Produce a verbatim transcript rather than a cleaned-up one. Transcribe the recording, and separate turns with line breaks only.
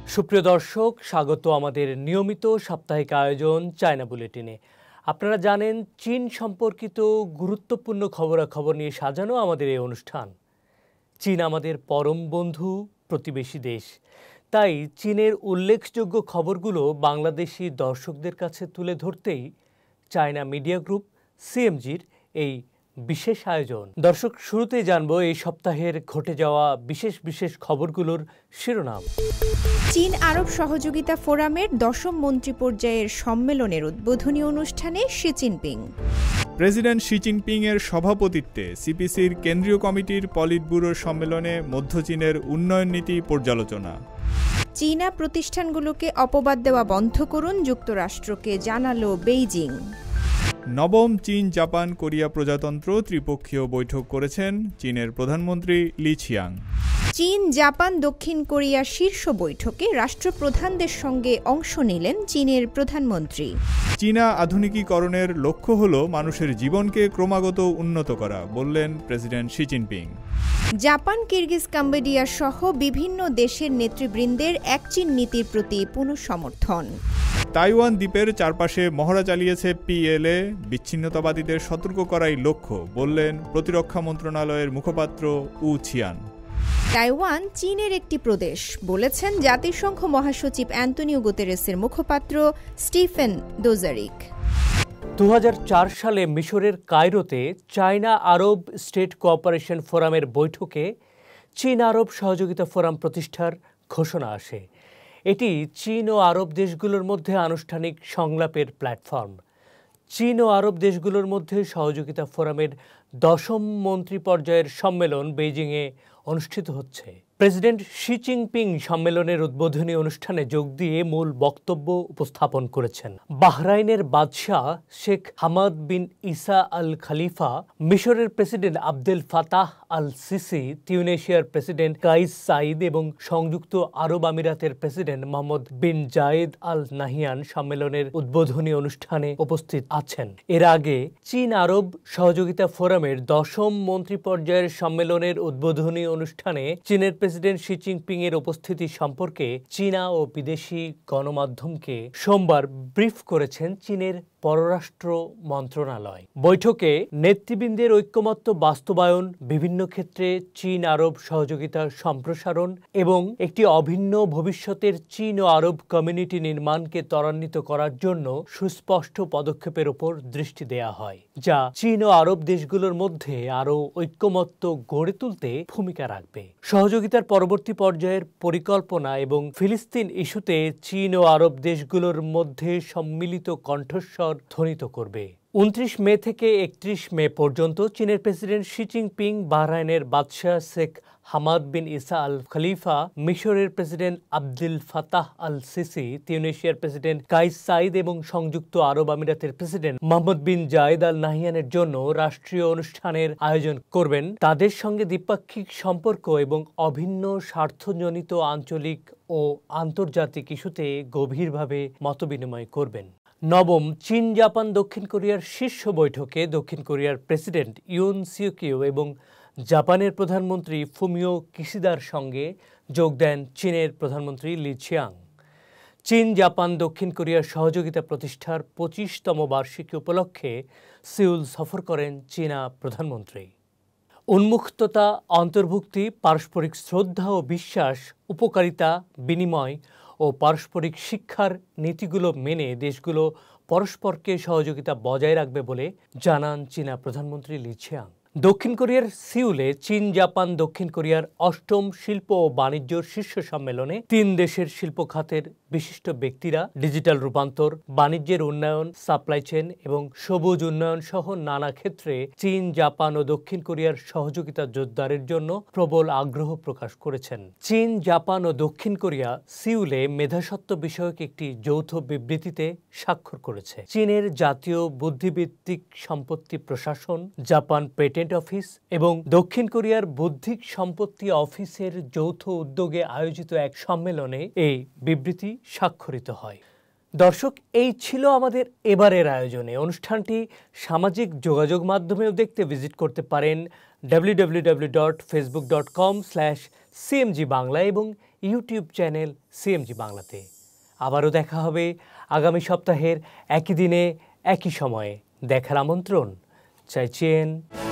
সুপ্রিয় দর্শক, স্বাগত আমাদের নিয়মিত সাপ্তাহিক আয়োজন চায়না বুলেটিনে। আপনারা জানেন, চীন সম্পর্কিত গুরুত্বপূর্ণ খবরাখবর নিয়ে সাজানো আমাদের এই অনুষ্ঠান। চীন আমাদের পরম বন্ধু, প্রতিবেশী দেশ। তাই চীনের উল্লেখযোগ্য খবরগুলো বাংলাদেশি দর্শকদের কাছে তুলে ধরতেই চায়না মিডিয়া গ্রুপ সিএমজির এই বিশেষ আয়োজন। দর্শক, শুরুতেই জানবো এই সপ্তাহের ঘটে যাওয়া বিশেষ বিশেষ খবরগুলোর শিরোনাম।
চীন আরব সহযোগিতা ফোরামের দশম মন্ত্রী পর্যায়ের সম্মেলনের উদ্বোধনী অনুষ্ঠানে Xi Jinping.
President Xi Jinping এর সভাপতিত্বে সিপিসির কেন্দ্রীয় কমিটির পলিট ব্যুরোর সম্মেলনে মধ্য চীনের উন্নয়ন নীতি পর্যালোচনা।
চীনা প্রতিষ্ঠানগুলোকে অপবাদ দেওয়া বন্ধ করুন, যুক্তরাষ্ট্রকে জানালো বেইজিং।
নবম চীন জাপান কোরিয়া প্রজাতন্ত্র ত্রিপক্ষীয় বৈঠক করেছেন চীনের প্রধানমন্ত্রী লি ছিয়াং।
চীন জাপান দক্ষিণ কোরিয়ার শীর্ষ বৈঠকে রাষ্ট্রপ্রধানদের সঙ্গে অংশ নিলেন চীনের প্রধানমন্ত্রী।
চীনা আধুনিকীকরণের লক্ষ্য হল মানুষের জীবনকে ক্রমাগত উন্নত করা, বললেন president Xi Jinping.
Japan, Kyrgyz, Cambodia সহ বিভিন্ন দেশের নেতৃবৃন্দের এক চীন নীতির প্রতি পুনঃসমর্থন।
তাইওয়ান দ্বীপের চারপাশে মহড়া চালিয়েছে পিএলএ, বিচ্ছিন্নতাবাদীদের সতর্ক করাই লক্ষ্য, বললেন প্রতিরক্ষা মন্ত্রণালয়ের মুখপাত্র উ ছিয়ান।
তাইওয়ান চীনের একটি প্রদেশ, বলেছেন জাতিসংঘ মহাসচিব অ্যান্তনিও গুতেরেসের মুখপাত্র স্টিফেন দুজারিক।
দু হাজার চার সালে মিশরের কায়রোতে চায়না আরব স্টেট কোঅপারেশন ফোরামের বৈঠকে চীন আরব সহযোগিতা ফোরাম প্রতিষ্ঠার ঘোষণা আসে। এটি চীন ও আরব দেশগুলোর মধ্যে আনুষ্ঠানিক সংলাপের প্ল্যাটফর্ম। চীন ও আরব দেশগুলোর মধ্যে সহযোগিতা ফোরামের দশম মন্ত্রী পর্যায়ের সম্মেলন বেইজিংয়ে অনুষ্ঠিত হচ্ছে। প্রেসিডেন্ট শি জিনপিং সম্মেলনের উদ্বোধনী অনুষ্ঠানে যোগ দিয়ে মূল বক্তব্য উপস্থাপন করেছেন। বাহরাইনের বাদশাহ শেখ হামাদ বিন ইসা আল খালিফা, মিশরের president Abdel Fattah Al Sisi, তিউনেশিয়ার প্রেসিডেন্ট কাইস সাইদ এবং সংযুক্ত আরব আমিরাতের president Mohammed bin Zayed Al Nahyan সম্মেলনের উদ্বোধনী অনুষ্ঠানে উপস্থিত আছেন। এর আগে চীন আরব সহযোগিতা ফোরামের দশম মন্ত্রী পর্যায়ের সম্মেলনের উদ্বোধনী অনুষ্ঠানে চীনের প্রেসিডেন্ট শি জিনপিং এর উপস্থিতি সম্পর্কে চীনা ও বিদেশি গণমাধ্যমকে সোমবার ব্রিফ করেছেন চীনের পররাষ্ট্র মন্ত্রণালয়। বৈঠকে নেতৃবৃন্দের ঐক্যমত্য বাস্তবায়ন, বিভিন্ন ক্ষেত্রে চীন আরব সহযোগিতার সম্প্রসারণ এবং একটি অভিন্ন ভবিষ্যতের চীন ও আরব কমিউনিটি নির্মাণকে ত্বরান্বিত করার জন্য সুস্পষ্ট পদক্ষেপের উপর দৃষ্টি দেয়া হয়, যা চীন ও আরব দেশগুলোর মধ্যে আরও ঐক্যমত্য গড়ে তুলতে ভূমিকা রাখবে। সহযোগিতার পরবর্তী পর্যায়ের পরিকল্পনা এবং ফিলিস্তিন ইস্যুতে চীন ও আরব দেশগুলোর মধ্যে সম্মিলিত কণ্ঠস্বর ধ্বনিত করবে। উনত্রিশ মে থেকে একত্রিশ মে পর্যন্ত চীনের প্রেসিডেন্ট শি জিনপিং, বাহরাইনের বাদশাহ শেখ হামাদ বিন ইসা আল খলিফা, মিশরের president Abdel Fattah Al Sisi, তিউনেশিয়ার প্রেসিডেন্ট কাইস সাইদ এবং সংযুক্ত আরব আমিরাতের প্রেসিডেন্ট মোহাম্মদ বিন জায়েদ আল নাহিয়ানের জন্য রাষ্ট্রীয় অনুষ্ঠানের আয়োজন করবেন। তাদের সঙ্গে দ্বিপাক্ষিক সম্পর্ক এবং অভিন্ন স্বার্থজনিত আঞ্চলিক ও আন্তর্জাতিক ইস্যুতে গভীরভাবে মতবিনিময় করবেন। নবম চীন জাপান দক্ষিণ কোরিয়ার শীর্ষ বৈঠকে দক্ষিণ কোরিয়ার প্রেসিডেন্ট ইউন সিওকিও এবং জাপানের প্রধানমন্ত্রী ফুমিও কিশিদার সঙ্গে যোগ দেন চীনের প্রধানমন্ত্রী লি ছিয়াং। চীন জাপান দক্ষিণ কোরিয়ার সহযোগিতা প্রতিষ্ঠার পঁচিশতম বার্ষিকী উপলক্ষে সিউল সফর করেন চীনা প্রধানমন্ত্রী। উন্মুক্ততা, অন্তর্ভুক্তি, পারস্পরিক শ্রদ্ধা ও বিশ্বাস, উপকারিতা, বিনিময় ও পারস্পরিক শিক্ষার নীতিগুলো মেনে দেশগুলো পরস্পরকে সহযোগিতা বজায় রাখবে বলে জানান চীনা প্রধানমন্ত্রী লি ছিয়াং। দক্ষিণ কোরিয়ার সিউলে চীন জাপান দক্ষিণ কোরিয়ার অষ্টম শিল্প ও বাণিজ্য শীর্ষ সম্মেলনে তিন দেশের শিল্প খাতের বিশিষ্ট ব্যক্তিরা ডিজিটাল রূপান্তর, বাণিজ্যের উন্নয়ন, সাপ্লাই চেইন এবং সবুজ উন্নয়ন সহ নানা ক্ষেত্রে চীন, জাপান ও দক্ষিণ কোরিয়ার সহযোগিতা জোরদারের জন্য প্রবল আগ্রহ প্রকাশ করেছেন। চীন, জাপান ও দক্ষিণ কোরিয়া সিউলে মেধাস্বত্ব বিষয়ক একটি যৌথ বিবৃতিতে স্বাক্ষর করেছে। চীনের জাতীয় বুদ্ধিবৃত্তিক সম্পত্তি প্রশাসন, জাপান পেটেন্ট অফিস এবং দক্ষিণ কোরিয়ার বৌদ্ধিক সম্পত্তি অফিসের যৌথ উদ্যোগে আয়োজিত এক সম্মেলনে এই বিবৃতি স্বাক্ষরিত হয়। দর্শক, এই ছিল আমাদের এবারের আয়োজনে। অনুষ্ঠানটি সামাজিক যোগাযোগ মাধ্যমেও দেখতে ভিজিট করতে পারেন W W W dot Facebook dot com slash CMG Bangla এবং ইউটিউব চ্যানেল সিএমজি বাংলাতে। আবারও দেখা হবে আগামী সপ্তাহের একই দিনে একই সময়ে। দেখার আমন্ত্রণ চাইছেন।